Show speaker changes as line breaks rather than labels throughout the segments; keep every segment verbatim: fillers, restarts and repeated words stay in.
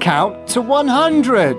count to one hundred.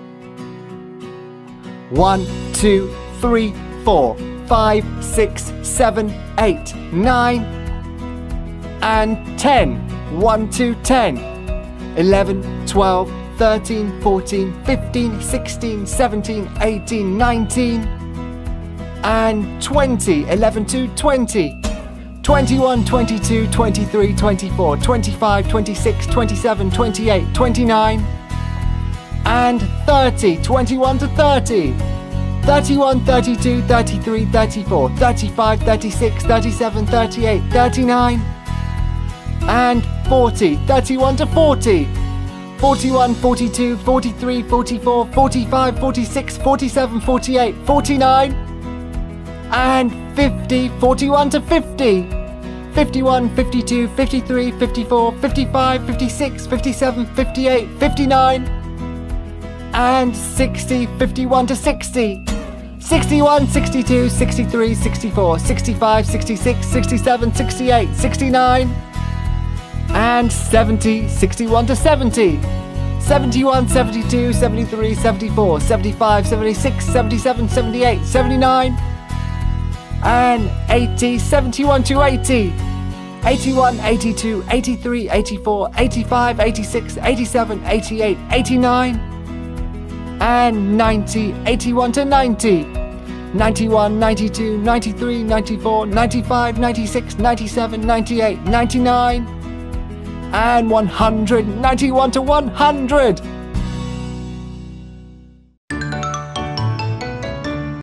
One, two, three, four, five, six, seven, eight, nine, and ten. One, two, ten. Eleven, twelve, thirteen, fourteen, fifteen, sixteen, seventeen, eighteen, nineteen, and twenty. Eleven, two, twenty. twenty-one, twenty-two, twenty-three, twenty-four, twenty-five, twenty-six, twenty-seven, twenty-eight, twenty-nine, and thirty. twenty-one to thirty. thirty-one, thirty-two, thirty-three, thirty-four, thirty-five, thirty-six, thirty-seven, thirty-eight, thirty-nine, and forty. thirty-one to forty. forty-one, forty-two, forty-three, forty-four, forty-five, forty-six, forty-seven, forty-eight, forty-nine, and fifty. forty-one to fifty. fifty-one, fifty-two, fifty-three, fifty-four, fifty-five, fifty-six, fifty-seven, fifty-eight, fifty-nine, and sixty. fifty-one to sixty. sixty-one, sixty-two, sixty-three, sixty-four, sixty-five, sixty-six, sixty-seven, sixty-eight, sixty-nine, and seventy. sixty-one to seventy. seventy-one, seventy-two, seventy-three, seventy-four, seventy-five, seventy-six, seventy-seven, seventy-eight, seventy-nine, and eighty. seventy-one to eighty. eighty-one, eighty-two, eighty-three, eighty-four, eighty-five, eighty-six, eighty-seven, eighty-eight, eighty-nine, and ninety. eighty-one to ninety. ninety-one, ninety-two, ninety-three, ninety-four, ninety-five, ninety-six, ninety-seven, ninety-eight, ninety-nine, and one hundred. ninety-one to one hundred.